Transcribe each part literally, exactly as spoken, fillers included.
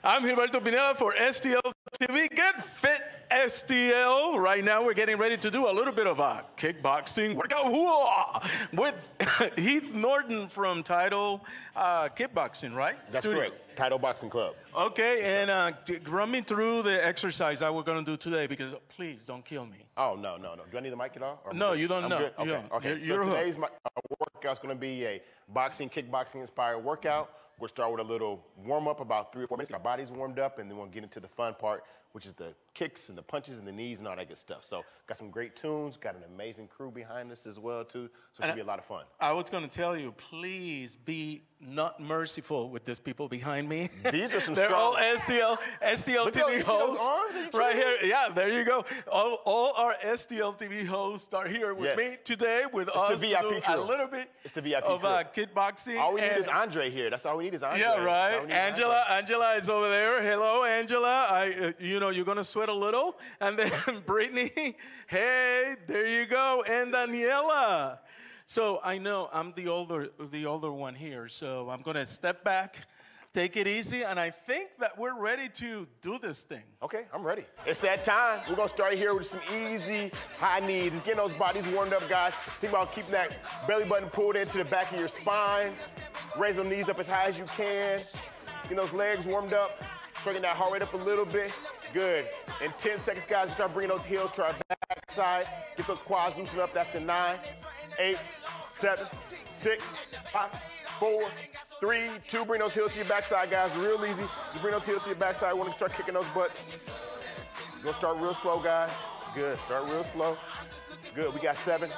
I'm Gilberto Pineda for S T L T V. Get Fit S T L. Right now, we're getting ready to do a little bit of a kickboxing workout with Heath Norton from Title uh, Kickboxing, right? That's Studio. correct. Title Boxing Club. Okay, and uh, run me through the exercise that we're going to do today, because please don't kill me. Oh, no, no, no. Do I need the mic at all? Or No, good? you don't I'm know. Good? Okay, You don't. okay. You're, so you're today's my, uh, workout's going to be a boxing, kickboxing inspired workout. We'll start with a little warm up, about three or four minutes. Our body's warmed up, and then we'll get into the fun part, which is the kicks and the punches and the knees and all that good stuff. So got some great tunes, got an amazing crew behind us as well too. So it's gonna be a lot of fun. I was gonna tell you, please be not merciful with these people behind me. These are some They're strong... all S T L, S T L Look T V at hosts. arms, right here. Yeah, there you go. All, all our S T L T V hosts are here with yes. me today with it's us the to V I P do crew. a little bit it's the V I P of crew. Uh, kickboxing. All we need and, is Andre here. That's all we need is Andre. Yeah, right. Angela, Andre. Angela is over there. Hello, Angela. I, uh, you know, you're gonna sweat a little, and then Brittany. Hey, there you go, and Daniela. So I know I'm the older, the older one here. So I'm gonna step back, take it easy, and I think that we're ready to do this thing. Okay, I'm ready. It's that time. We're gonna start here with some easy high knees. Just getting those bodies warmed up, guys. Think about keeping that belly button pulled into the back of your spine. Raise those knees up as high as you can. Get those legs warmed up. Bringing that heart rate up a little bit. Good. In ten seconds, guys, we start bringing those heels to our back side. Get those quads loosened up. That's in nine, eight, seven, six, five, four, three, two. Bring those heels to your backside, guys. Real easy. You bring those heels to your backside. We want to start kicking those butts. You're gonna start real slow, guys. Good. Start real slow. Good. We got seven,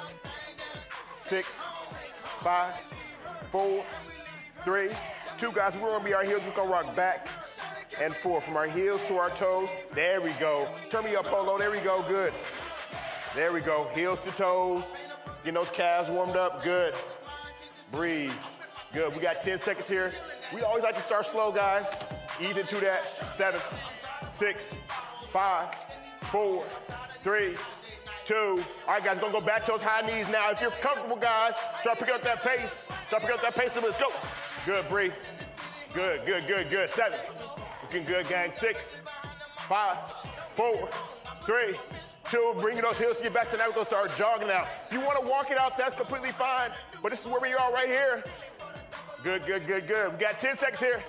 six, five, four, three, two, guys. We're gonna be our heels. We're gonna rock back and forth from our heels to our toes. There we go. Turn me up, Polo. There we go. Good. There we go. Heels to toes. Getting those calves warmed up. Good. Breathe. Good. We got ten seconds here. We always like to start slow, guys. Ease into that. Seven, six, five, four, three, two. All right, guys, we're gonna go back to those high knees now. If you're comfortable, guys, start picking up that pace. Start picking up that pace, and let's go. Good, breathe. Good, good, good, good. Seven. Looking good, gang. Six, five, four, three, two. Bring those heels to your back. So now we're gonna start jogging now. If you wanna walk it out, that's completely fine. But this is where we are right here. Good, good, good, good. We got ten seconds here.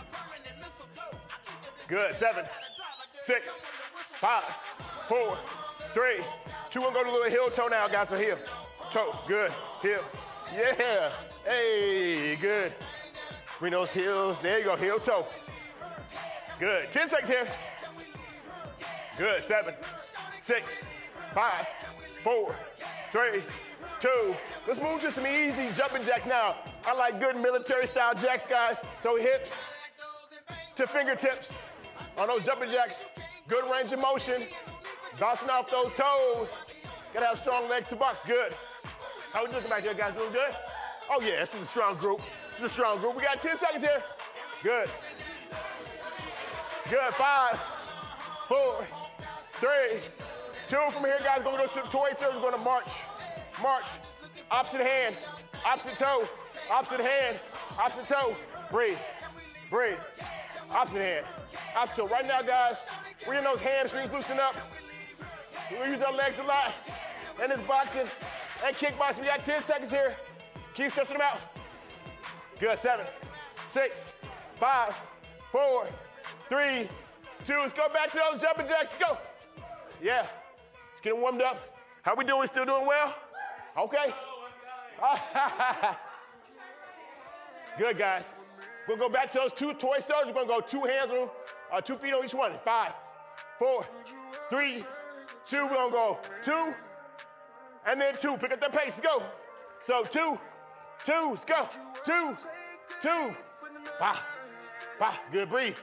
Good. Seven, six, five, four, three, two. We're gonna go to a little heel toe now, guys. So heel, toe. Good. Heel. Yeah. Hey, good. Bring those heels. There you go. Heel toe. Good. ten seconds here. Good. Seven, six, five, four, three, two. Let's move to some easy jumping jacks now. I like good military style jacks, guys. So hips to fingertips on those jumping jacks. Good range of motion. Bouncing off those toes. Gotta have strong legs to box. Good. How we looking back here, guys? Doing good? Oh yeah, this is a strong group. This is a strong group. We got ten seconds here. Good. Good. Five, four, three, two. From here, guys, going to go to the way we're going to march. March. Opposite hand. Opposite toe. Opposite hand. Opposite toe. Breathe. Breathe. Opposite hand. Opposite toe. Right now, guys, we're in those hamstrings loosen up. We use our legs a lot. And it's boxing and kickboxing. We got ten seconds here. Keep stretching them out. Good. Seven, six, five, four, three, two. Let's go back to those jumping jacks. Let's go. Yeah. Let's get them warmed up. How we doing? Still doing well? Okay. Good, guys. We'll go back to those two toy stars. We're going to go two hands on, uh, two feet on each one. Five, four, three, two. We're going to go two, and then two. Pick up the pace. Let's go. So two, two. Let's go. Two, two. Five, five. Good. Breathe.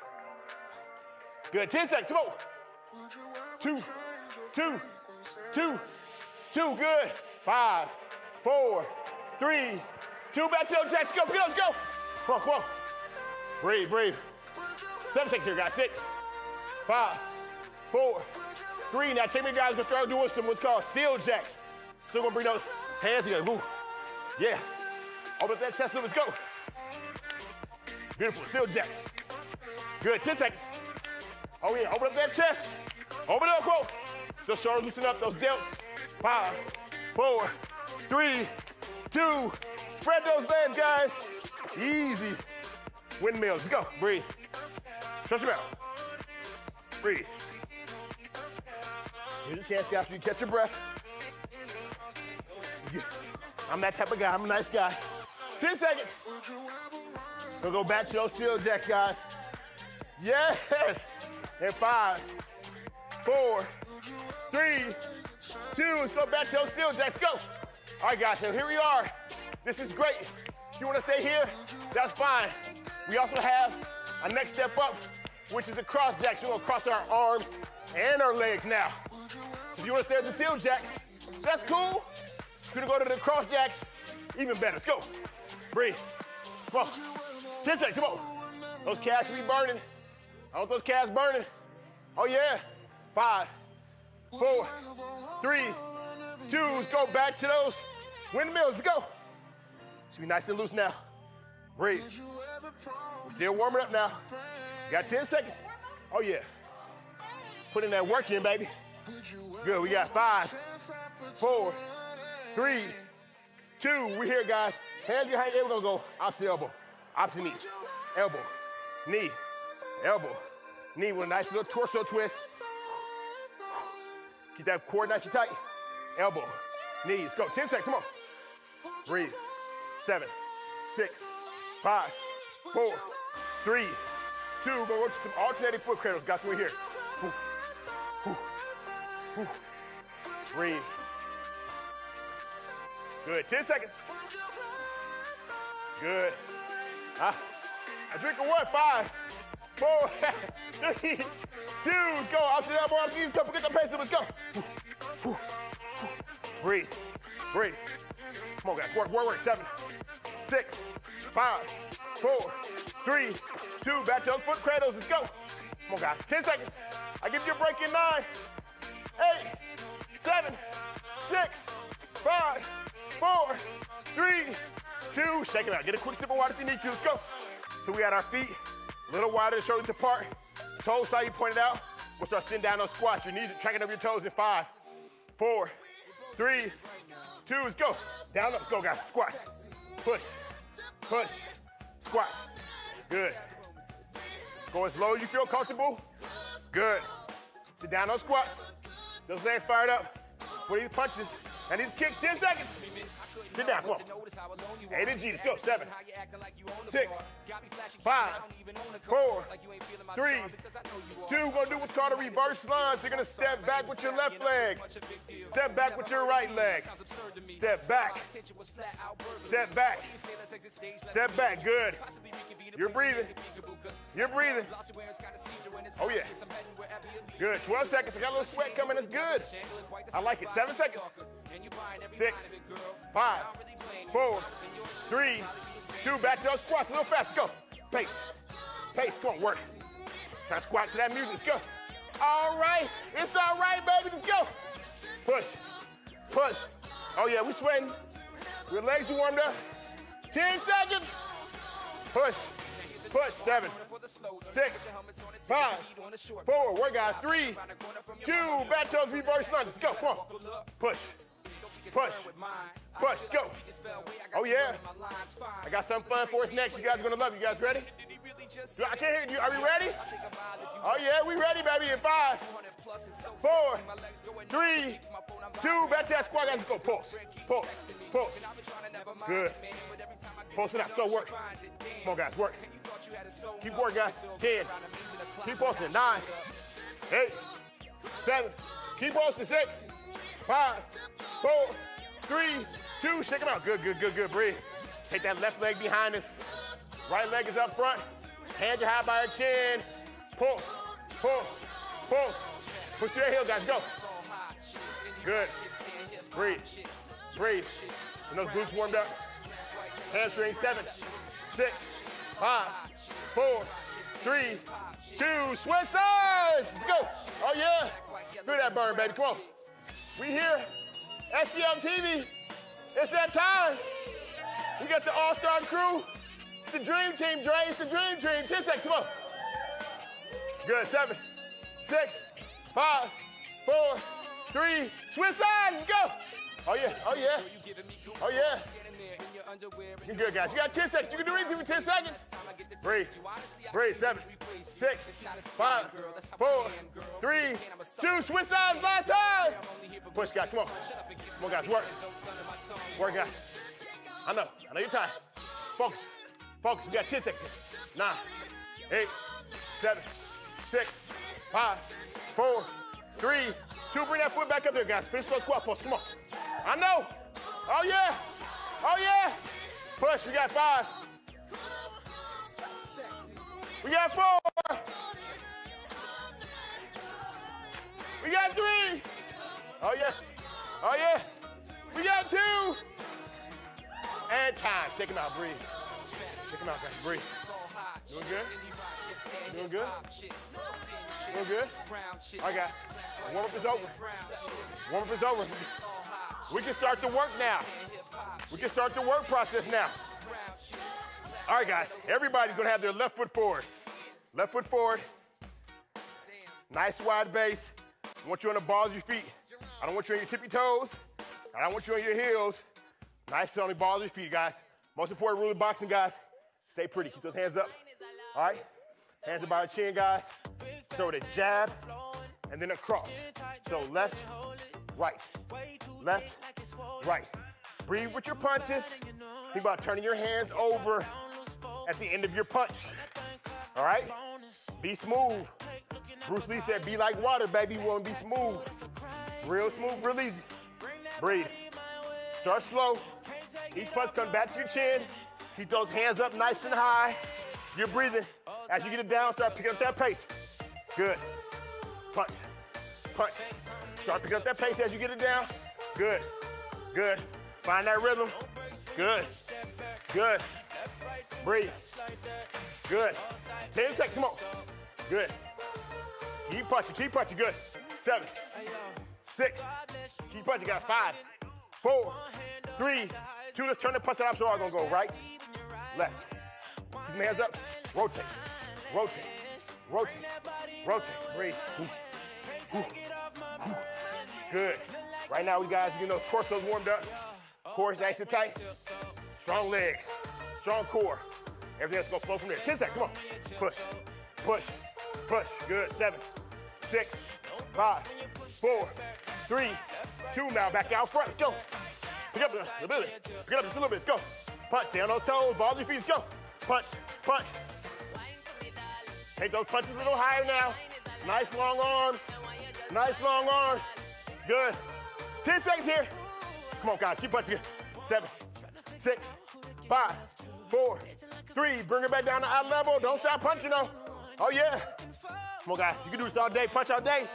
Good. ten seconds. Come on. Two, two, two, two. Good. Five, four, three, two. Back to those jacks. Go, go, let's go. Come on, come on. Breathe, breathe. Seven seconds here, guys. Six, five, four, three. Now, take me, guys. We're going to doing some what's called seal jacks. So we're going to bring those hands together. Move. Yeah. Open up that chest. Let's go. Beautiful. Seal jacks. Good, ten seconds. Oh yeah, open up that chest. Open it up, whoa. Those shoulders loosen up, those delts. Five, four, three, two. Spread those legs, guys. Easy. Windmills, let's go, breathe. Stretch them out. Breathe. Here's a chance after you catch your breath. I'm that type of guy, I'm a nice guy. ten seconds. We'll go back to those steel jacks, guys. Yes. And five, four, three, two. Let's go back to those steel jacks. Go. All right, guys, so here we are. This is great. If you want to stay here, that's fine. We also have a next step up, which is a cross jacks. We're going to cross our arms and our legs now. So if you want to stay at the steel jacks, that's cool. If you're going to go to the cross jacks, even better. Let's go. Breathe. Come on. ten seconds, come on. Those calves should be burning. I want those calves burning. Oh yeah. Five, four, three, two. Let's go back to those windmills. Let's go. Should be nice and loose now. Breathe. We're still warming up now. Got ten seconds. Oh yeah. Put in that work in, baby. Good, we got five, four, three, two. We're here, guys. Hands behind you. We're gonna go opposite elbow, opposite knee, elbow, knee, elbow, knee with a nice little torso twist. Keep that core nice and tight. Elbow, knees. Go. ten seconds. Come on. Breathe. Seven, six, five, four, three, two. We're gonna work some alternating foot cradles. Guys, we're here. Whew. Whew. Whew. Breathe. Good. ten seconds. Good. Ah. I drink a one. Five, four, three, two. Go. Opposite elbow, opposite knees. Go. Forget the pace. Let's go. Whew. Whew. Breathe. Breathe. Come on, guys. Work, work, work. Seven, six, five, four, three, two. Back to those foot cradles. Let's go. Come on, guys. ten seconds. I give you a break in nine, eight, seven, six, five, four, three, two. Shake it out. Get a quick sip of water if you need to. Let's go. So we had our feet a little wider, shoulders apart. Toes side you pointed out. We'll start sitting down on squats. Your knees are tracking up your toes in five, four, three, two. Let's go. Down, up. Let's go, guys. Squat. Push. Push. Squat. Good. Go as low as you feel comfortable. Good. Sit down on squats. Those legs fired up. For these punches and these kicks. ten seconds. Sit down. Come on. A to G. Let's go. Seven, six, five, four, three, two. We're going to do what's called a reverse lunge. You're going to step back with your left leg. Step back with your right leg. Step back. Step back. Step back. Good. You're breathing. You're breathing. Oh, yeah. Good. twelve seconds. I got a little sweat coming. It's good. I like it. Seven seconds. Six, five, four, three, two. Back to those squats. A little fast. Go. Pace. Pace. Come on. Work. Try to squat to that music. Let's go. All right. It's all right, baby. Let's go. Push. Push. Oh, yeah. We sweating. Your legs are warmed up. ten seconds. Push. Push. Seven, six, five, four. Work, guys. Three, two. Back toes, reverse lunge. Let's go. Come on. Push. Push. Push. Go. Oh, yeah. I got something fun for us next. You guys are going to love it. You guys ready? I can't hear you. Are we ready? Oh, yeah. We ready, baby. In five, four, three, two. Back to that squat, guys. Let's go. Pulse. Pulse. Pulse. Good. Pulse it out. Let's go. Work. Come on, guys. Work. Keep working, guys. ten. Keep pulsing. nine, eight, seven. Keep pulsing. six, five, four, three, two. Shake them out. Good, good, good, good. Breathe. Take that left leg behind us. Right leg is up front. Hands are high by your chin. Pulse, pulse, pulse. Push your heel, guys. Go. Good. Breathe. Breathe. And those glutes warmed up. Hamstring. Seven, six, five, four, three, two. Switch sides. Let's go. Oh, yeah. Feel that burn, baby. Come on. We here. S T L T V. It's that time. We got the all-star crew. It's the dream team, Dre. It's the dream team. ten seconds. Come on. Good, seven, six, five, four, three, switch sides, go. Oh yeah, oh yeah, oh yeah. You're good, guys. You got ten seconds. You can do anything for ten seconds. Breathe, breathe, seven, six, five, four, three, two, switch sides, last time. Push, guys, come on. Come on, guys, work. Work, guys. I know, I know you're tired. Focus, focus. You got ten seconds. Nine, eight, seven, six, five, four, three, two. Bring that foot back up there, guys. Finish those squat pulse. Come on. I know. Oh, yeah. Oh, yeah. Push. We got five. We got four. We got three. Oh, yeah. Oh, yeah. We got two. And time. Shake him out. Breathe. Shake him out, guys. Breathe. Doing good? Doing good? Doing good? All right, guys. Warm-up is over. Warm-up is over. We can start the work now. We can start the work process now. All right, guys. Everybody's going to have their left foot forward. Left foot forward. Nice wide base. I want you on the balls of your feet. I don't want you on your tippy toes. I don't want you on your heels. Nice on the balls of your feet, guys. Most important rule of boxing, guys. Stay pretty. Keep those hands up. All right? Hands about our chin, guys. Throw it a jab and then a cross. So left, right. Left, right. Breathe with your punches. Think about turning your hands over at the end of your punch. All right? Be smooth. Bruce Lee said, be like water, baby. You want to be smooth. Real smooth, real easy. Breathe. Start slow. Each punch comes back to your chin. Keep those hands up nice and high. You're breathing. As you get it down, start picking up that pace. Good. Punch. Punch. Start picking up that pace as you get it down. Good. Good. Find that rhythm. Good. Good. Breathe. Good. ten seconds. Come on. Good. Keep punching. Keep punching. Good. Seven. Six. Keep punching. Got five. Four. Three. Two. Let's turn the punch out. So I'm going to go right. Left. Keep your hands up. Rotate. Rotate. Rotate. Rotate. Breathe. Ooh. Ooh. Ooh. Good. Right now, we guys, you know, torso's warmed up. Core's nice and tight. Strong legs. Strong core. Everything else is going to flow from there. ten seconds. Come on. Push. Push. Push. Good. Seven. Six. Five. Four. Three. Two. Now back out front. Let's go. Pick up a little bit. Pick it up just a little bit. Let's go. Punch. Stay on those toes. Balls of your feet. Let's go. Punch. Punch. Take those punches a little higher now. Nice long arms. Nice long arms. Good. ten seconds here. Come on, guys. Keep punching. Seven, six, five, four, three. Bring it back down to eye level. Don't stop punching, though. Oh, yeah. Come on, guys. You can do this all day. Punch all day.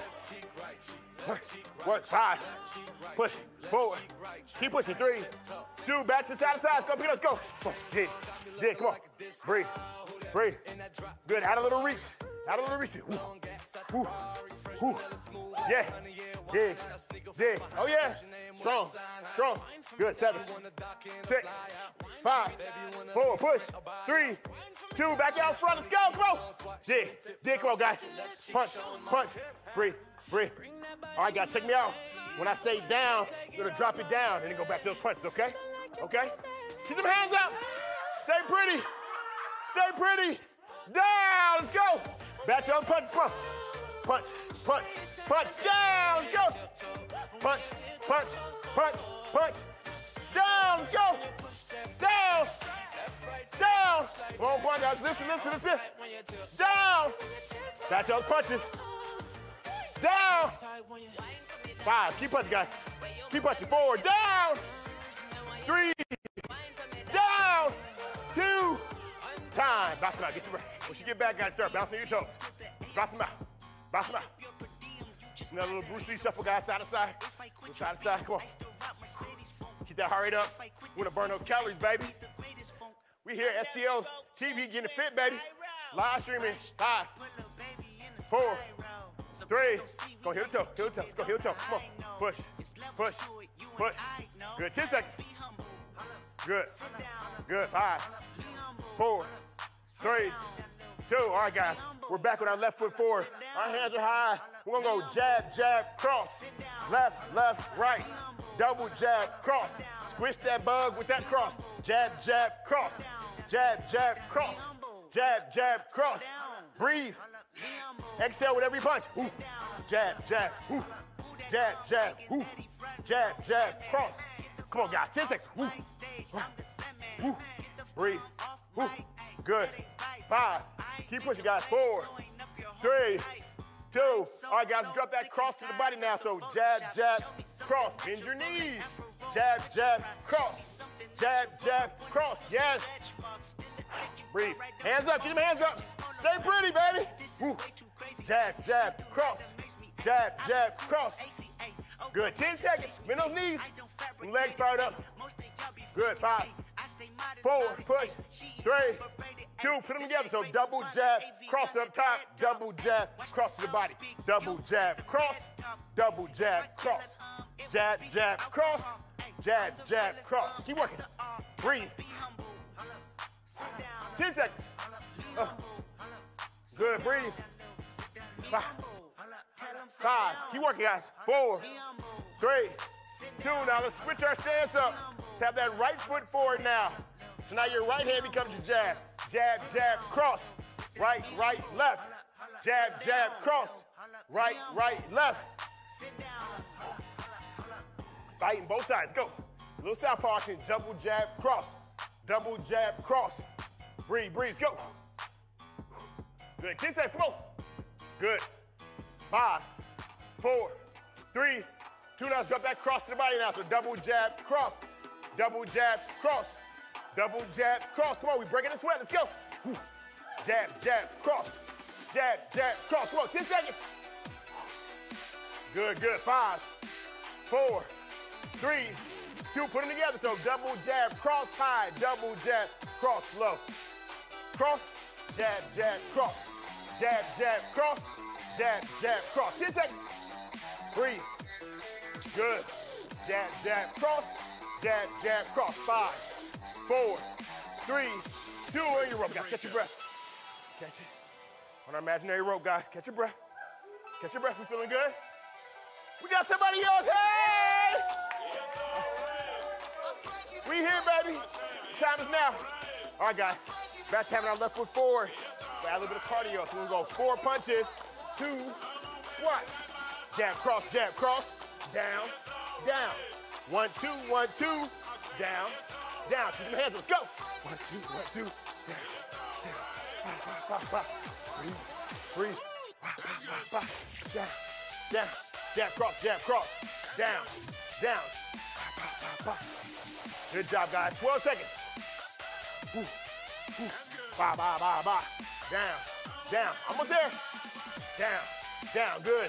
Work. Work. Five. Push. Forward. Keep pushing. Three, two. Back to side to side. Let's go. Pick it up. Let's go. Come on. Dig. Dig. Come on. Breathe. Breathe. Good. Add a little reach. Add a little reach. Ooh. Ooh. Ooh. Yeah. Dig. Dig. Oh, yeah. Strong. Strong. Good. Seven. Six. Five. Four. Push. Three. Two. Back out front. Let's go. Come on. Dig. Dig. Come on, guys. Punch. Punch. Breathe. Breathe. All right, guys. Check me out. When I say down, you're going to drop it down and then go back to those punches, okay? Okay? Keep them hands up. Stay pretty. Stay pretty. Down. Let's go. Back to those punches. Come on. Punch. Punch. Punch. Down. Let's go. Punch. Punch. Punch. Punch. Down. Let's go. Down. Down. Come on, punch, guys. Listen, listen, listen. Down. Back to those punches. Down. Five. Keep punching, guys. Keep punching. Four. Down. Three. Down. Two. Time. Bounce them out. Get some breath. Once you get back, guys, start bouncing your toes. Bounce them out. Bounce them out. Another little Bruce Lee shuffle, guys. Side to side. Go side to side. Come on. Keep that heart rate up. We want to burn those calories, baby. We here at S T L T V getting fit, baby. Live streaming. Five. Four. Three. Go heel to toe. Heel to toe. Let's go heel to toe. Come on. Push. Push. Push. Good. ten seconds. Good. Good. Five. Four. Three. two. All right, guys, we're back with our left foot forward. Our hands are high. We're gonna go jab, jab, cross. Left, left, right. Double jab, cross. Squish that bug with that cross. Jab, jab, cross. Jab, jab, cross. Jab, jab, cross. Breathe. Exhale with every punch. Ooh. Jab, jab, ooh. Jab, jab, ooh. Jab, jab, cross. Come on, guys, ten seconds. Ooh. Ooh. Breathe. Ooh. Good. Five. Keep pushing, guys. Four, three, two. All right, guys, drop that cross to the body now. So jab, jab, cross. Bend your knees. Jab, jab, cross. Jab, jab, cross. Yes. Breathe. Hands up. Get them hands up. Stay pretty, baby. Woo. Jab, jab, cross. Jab, jab, cross. Good. ten seconds. Bend those knees. Them legs fired up. Good. Five, four, push. Three, two. Put them together. So double jab, cross up top. Double jab, cross to the body. Double jab, cross. Double jab, cross. Jab, jab, cross. Jab, jab, cross. Keep working. Breathe. ten seconds. Uh. Good. Breathe. Five. Five. Keep working, guys. Four, three, two. Now let's switch our stance up. Let's have that right foot forward now. So now your right hand becomes your jab. Jab, jab, cross. Right, right, left. Jab, jab, cross. Right, right, left. Fighting both sides. Go. Little southpaw action. Double jab, cross. Double jab, cross. Breathe, breathe. Go. Good. ten seconds. Come on. Good. Five, four, three, two. Now drop that cross to the body now. So double jab, cross. Double jab, cross. Double jab, cross. Come on, we breaking the sweat. Let's go. Whew. Jab, jab, cross. Jab, jab, cross. Come on, ten seconds. Good, good. Five, four, three, two. Put them together. So double jab, cross high. Double jab, cross low. Cross, jab, jab, cross. Jab, jab, cross. Jab, jab, cross. ten seconds. Breathe. Good. Jab, jab, cross. Jab, jab, cross. Five, four, three, two. On your rope, guys. Catch your breath. Catch it. On our imaginary rope, guys. Catch your breath. Catch your breath. We feeling good? We got somebody else. Hey! We here, baby. Time is now. All right, guys. Back to having our left foot forward. We add a little bit of cardio. So we're going to go four punches, two squats. Jab, cross, jab, cross. Down, down. One, two, one, two. Down, down. Keep your hands up. Let's go. One, two, one, two. Down, down. Five, five, five, five. Breathe, breathe. Five, five, five, five. Down, down. Jab, cross, jab, cross. Down, down. Five, five, five, five. Good job, guys. twelve seconds. Ooh, ooh. Five, five, five, five. Down, down. Almost there. Down, down. Good.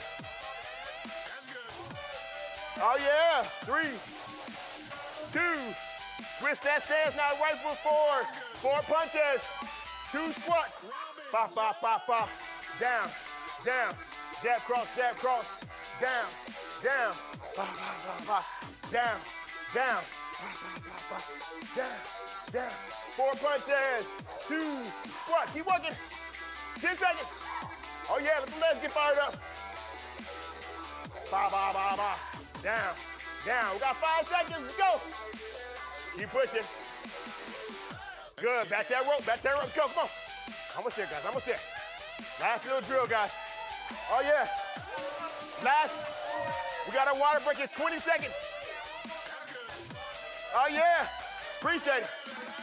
Oh, yeah. Three, two. Twist that stance now. Right foot forward. Four punches. Two squats. Five, five, five, five. Down, down. Jab, cross, jab, cross. Down, down. Five, five, five, five. Down, down. Five, five, five, five. Down, down. Four punches. Two squats. Keep working. ten seconds. Oh, yeah. Let the legs get fired up. Five, five, five, five. Down, down. We got five seconds. Let's go. Keep pushing. Good. Back that rope. Back that rope. Let's go. Come on. Almost there, guys. Almost there. Last little drill, guys. Oh, yeah. Last. We got our water break. It's twenty seconds. Oh, yeah. Appreciate it.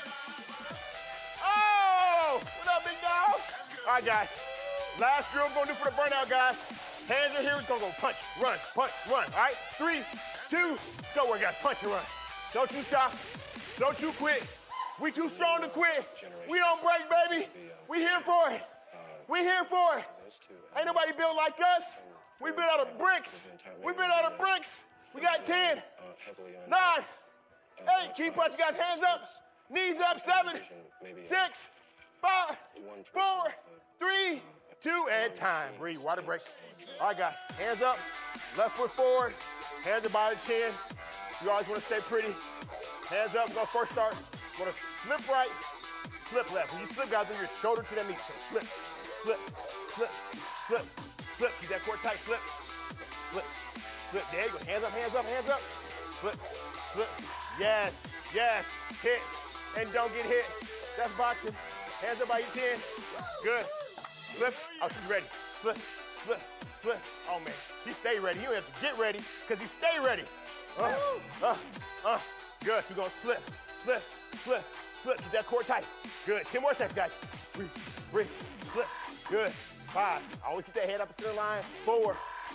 Oh, what up, big dog? All right, guys. Last drill we're going to do for the burnout, guys. Hands are here. We're going to go punch, run, punch, run. All right? Three, two, go. Where, guys? Punch and run. Don't you stop. Don't you quit. We too strong to quit. We don't break, baby. We here for it. We here for it. Ain't nobody built like us. We built out of bricks. We built out of bricks. We got ten, nine, eight. Keep punching, guys. Hands up. Knees up. Seven, six, five, four, three, two, and time. Breathe. Water break. All right, guys. Hands up. Left foot forward. Hands up by the chin. You always want to stay pretty. Hands up. We're going to first start. We're going to slip right, slip left. When you slip, guys, bring your shoulder to that knee. So slip. slip, slip, slip, slip. Keep that core tight, slip, slip, slip. There you go. Hands up, hands up, hands up. Slip, slip. Yes, yes. Hit and don't get hit. That's boxing. Hands up by your chin. Good. Slip. Oh, she's ready. Slip, slip, slip. Oh, man. He stay ready. You don't have to get ready because he stay ready. Uh, uh, uh. Good. She's going to slip, slip, slip, slip. Keep that core tight. Good. ten more seconds, guys. Breathe, breathe, slip. Good. Five. Always keep that head up the center line. Four,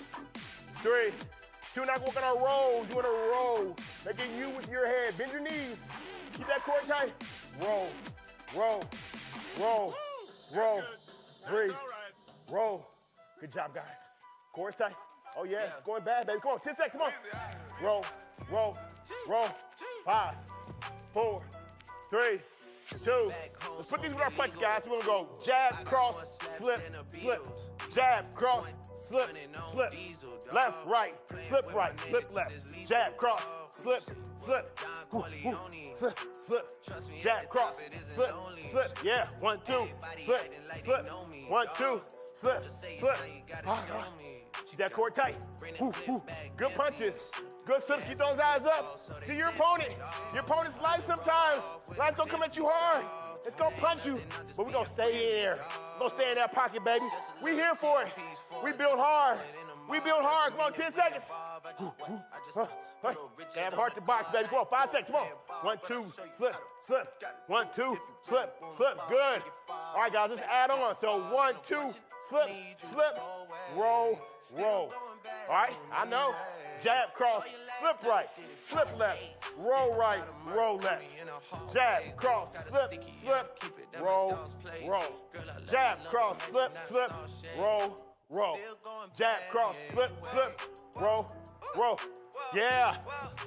three, two. Not working on rolls. You want to roll. Make it you with your head. Bend your knees. Keep that core tight. Roll, roll, roll, roll. Breathe. Roll. Good job, guys. Core tight. Oh, yeah. It's going bad, baby. Come on. ten seconds. Come on. Roll, roll, roll. Five, four, three, two. Let's put these with our punches, guys. We're going to go jab, cross, slip, slip. Jab, cross, slip, slip. Left, right, slip right, slip left. Jab, cross, slip, slip. Ooh, ooh. Slip, slip. Jab, cross, slip, slip. Yeah. One, two. Slip, slip. One, two. Slip, slip. Ah, ah. Keep that core tight. Ooh, ooh. Good punches. Good slips. Keep those eyes up. See your opponent. Your opponent's life sometimes. Life's gonna come at you hard. It's gonna punch you. But we're gonna stay here. We're gonna stay in that pocket, baby. We here for it. We build hard. We build hard. Come on, ten seconds. Ooh, ooh. Huh, huh. Have heart to box, baby. Come on, five seconds. Come on. One, two, slip, slip. One, two, slip, slip. Good. All right, guys, let's add on. So one, two, slip, slip, roll, roll. All right, I know. Jab, cross, slip right, slip left, roll right, roll left. Jab, cross, slip, slip, roll, roll. Jab, cross, slip, slip, roll, roll. Jab, cross, slip, slip, roll, roll. Yeah.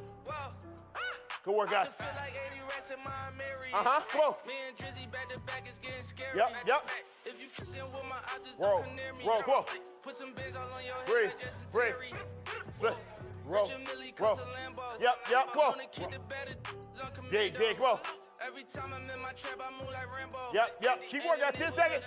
Good work, guys. Uh-huh, come on. Yep, yep. Roll, roll, come on. Breathe, breathe. Slip, roll, roll. Yep, yep, come on. Dig, dig, come on. Yep, yep, keep working, guys, ten seconds.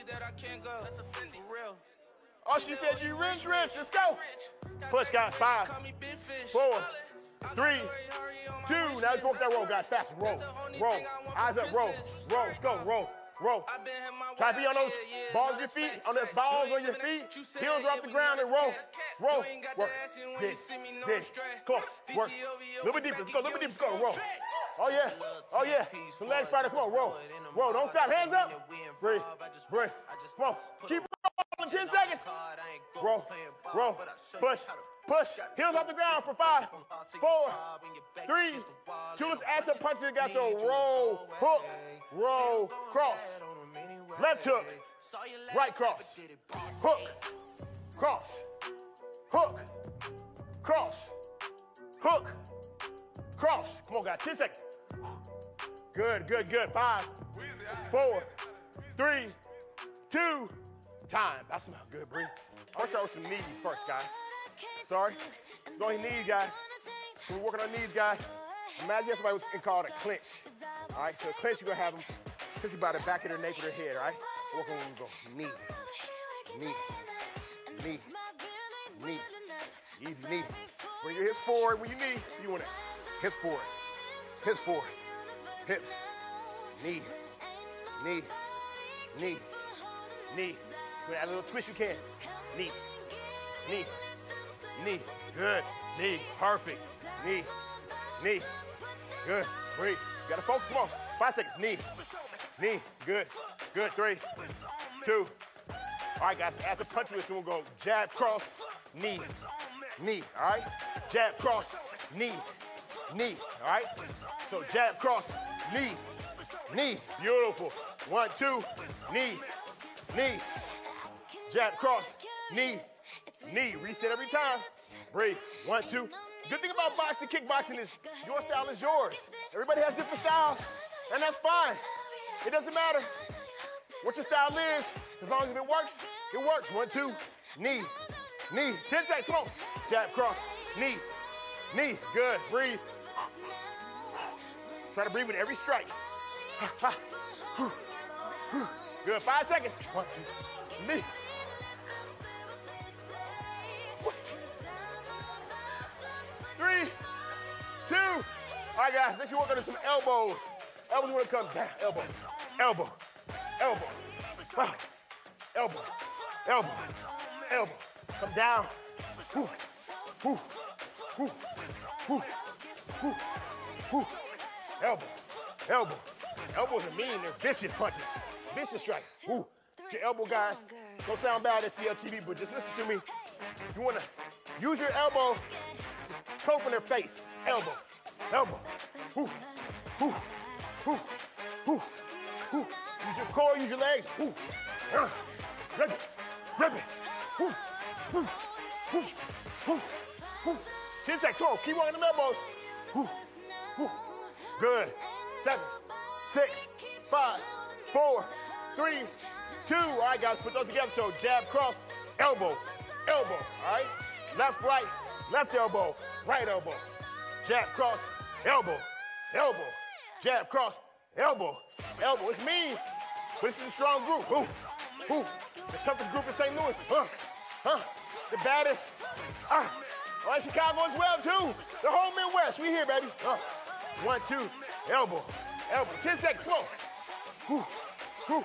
Oh, she said you rich, rich, let's go. Push, guys, five, four, three, two. Now let's go with that roll, guys, fast. Roll, roll, eyes up, roll, roll, let's go, roll, roll. Try to be on those balls on your feet, on those balls on your feet. Heels are off the ground and roll, roll, work. Dig, dig, come on, work. A little bit deeper, let's go, a little bit deeper, let's go, roll. Oh yeah, oh yeah. The legs fighter, come on, roll, roll. Don't stop, hands up. Breathe, breathe. Come on, keep rolling, ten seconds. Roll, roll, push, push. Heels off the ground for five, four, three, two. Let's add some punches, guys. So roll, hook, roll, cross. Left hook, right cross, hook, cross, hook, cross, hook, cross. Come on, guys, ten seconds. Good, good, good. Five, four, three, two, time. That smells good, Bree. I'm gonna start with some knees first, guys. Sorry. Let's go on your knees, guys. We're working on knees, guys. Imagine somebody was called a clinch. All right, so a clinch, you're gonna have them essentially by the back of their neck or their head, all right? Working when you go knee, knee, knee, knee. Easy knee. Bring your hips forward when you knee. You want it. Hips forward, hips forward, hips, knee, knee, knee, knee. Go add a little twist you can. Knee, knee, knee. Good. Knee. Perfect. Knee, knee. Good. Breathe. You gotta focus. Come on. Five seconds. Knee, knee. Good. Good. Three, two. All right, guys. As a punch twist, we'll go jab, cross, knee, knee. All right. Jab, cross, knee, knee. All right. So jab, cross, knee, knee. Beautiful. One, two, knee, knee. Jab, cross, knee, knee. Reset every time. Breathe. One, two. Good thing about boxing, kickboxing is your style is yours. Everybody has different styles, and that's fine. It doesn't matter what your style is. As long as it works, it works. One, two, knee, knee. Ten seconds, come on. Jab, cross, knee, knee. Good. Breathe. Try to breathe with every strike. Good, five seconds. One, two, three. Three, two. All right, guys, next you work on some elbows. Elbows want to come down. Elbow, elbow, elbow, ah. elbow, elbow, elbow. Come down. Whew. Whew. Whew. Whew. Whew. Whew. Elbow, elbow. Elbows are mean, they're vicious punches. Vicious strikes. Whew. Get your elbow, guys. Don't sound bad at S T L T V, but just listen to me. You want to use your elbow to cope in their face. Elbow, elbow. Whew. Whew. Whew. Whew. Whew. Use your core, use your legs. Whew. Uh. Rip it. Rip it. Whew. Whew. Whew. Whew. Whew. Chin check, twelve. Keep working them elbows. Whew. Whew. Good. Seven, six, five, four, three, two. All right, guys, put those together. So jab, cross, elbow, elbow. All right? Left, right, left elbow, right elbow. Jab, cross, elbow, elbow. Jab, cross, elbow, elbow. It's mean, but this is a strong group. Ooh, ooh. The toughest group in Saint Louis. Huh, huh. The baddest. Ah. All right, Chicago as well, too. The whole Midwest. We here, baby. Uh. One, two, elbow, elbow. Ten seconds, whoa. Whew, whew.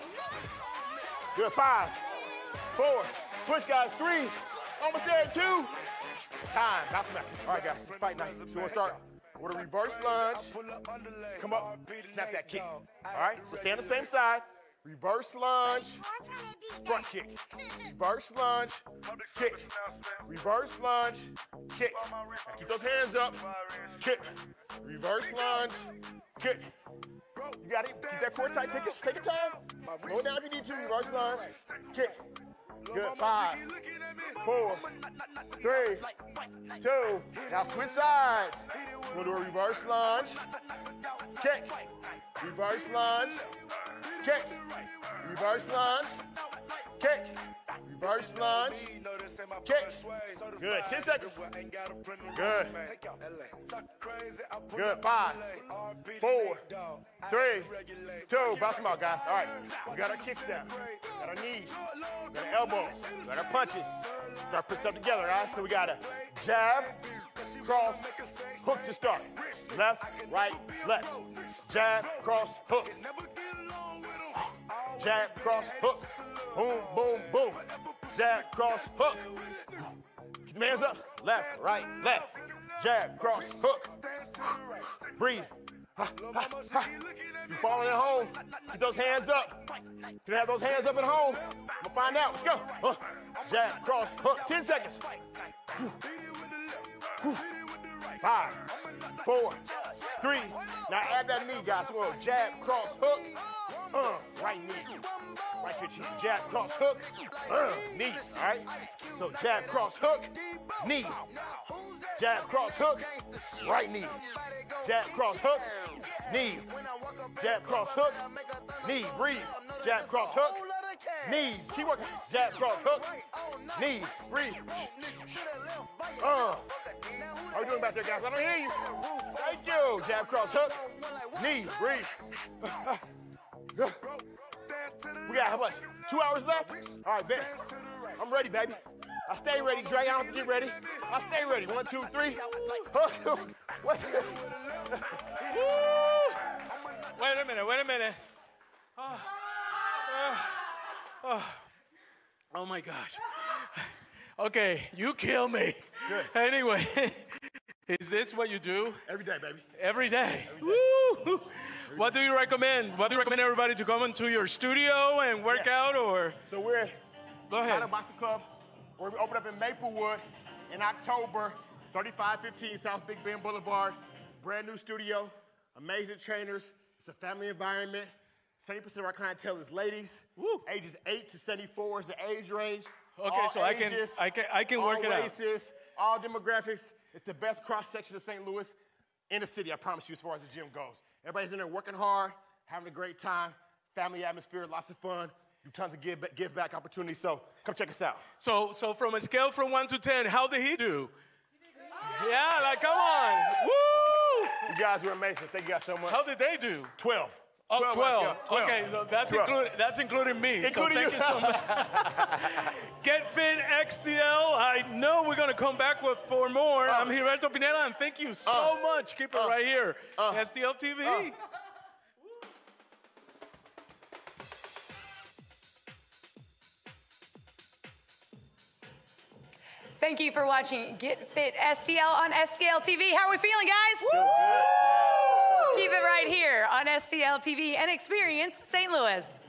Good, five, four, push, guys, three, almost there, two. Time, bounce back. All right, guys, fight night. So we'll start with a reverse lunge. Come up, snap that kick. All right, so stay on the same side. Reverse lunge, front kick. Reverse lunge, kick. Reverse lunge, kick. Now keep those hands up, kick. Reverse lunge, kick. You got it. Keep that core tight. Take, it, take your time. Slow it down if you need to. Reverse lunge, kick. Good. Five, four, three, two. Now switch sides. We'll do a reverse lunge, kick. Reverse lunge, kick. Reverse lunge, kick. Reverse lunge, kick. Good. Ten seconds. Good. Good. Five, four, three, two. Bounce them out, guys. All right. We got our kicks down. Got our knees. Got our elbows. Got our punches. Start putting stuff together, all right? So we got a jab, cross, hook to start. Left, right, left. Jab, cross, hook. Jab, cross, hook. Boom, boom, boom. Jab, cross, hook. Keep your hands up. Left, right, left. Jab, cross, hook. Breathe. Ha, ha, ha. You falling at home, keep those hands up. Can you have those hands up at home? We'll find out. Let's go. Uh, jab, cross, hook. Ten seconds. Five, four, three. Now add that knee, guys. Well, jab, cross, hook. Uh, right knee. Right foot, jab, cross, hook. Uh, knee. All right. So jab, cross, hook. Knee. Jab, cross, hook. Right knee. Jab, cross, hook. Knee. Jab, cross, hook. Knee. Breathe. Jab, cross, hook. Knees. Keep working. Jab, cross, hook. Knees. Breathe. Uh. How you doing back there, guys? I don't hear you. Thank you. Jab, cross, hook. Knees. Breathe. We got how much? Two hours left? All right, bet. I'm ready, baby. I stay ready, Dre. I don't have to get ready. I stay ready. One, two, three. Wait a minute, wait a minute. Oh, oh, oh. Oh my gosh. Okay, you kill me. Good. Anyway, is this what you do? Every day, baby. Every day? Every day. Woo! Every what day. do you recommend? What do you recommend everybody to come into your studio and work yeah. out, or? So we're Go ahead. at a boxing club. We're going to open up in Maplewood in October, thirty-five fifteen South Big Bend Boulevard. Brand new studio, amazing trainers. It's a family environment. seventy percent of our clientele is ladies. Woo. Ages eight to seventy-four is the age range. Okay, all so ages, I can I can I can work it out. out. All races, all demographics. It's the best cross section of Saint Louis in the city, I promise you, as far as the gym goes. Everybody's in there working hard, having a great time, family atmosphere, lots of fun. Do tons of give, give back opportunities, so come check us out. So, so from a scale from one to ten, how did he do? Yeah, like come on, woo! You guys were amazing. Thank you guys so much. How did they do? twelve. Oh, twelve. twelve. Yeah, twelve. Okay, so that's twelve. including that's including me. Including so thank you. you so much. Get Fit X T L. I know we're gonna come back with for more. Uh, I'm Gilberto Pineda, and thank you so uh, much. Keep it uh, right here. uh, S T L T V. uh. Thank you for watching Get Fit S T L on S T L T V. How are we feeling, guys? Feel good. Yes. Keep it right here on S T L T V and experience Saint Louis.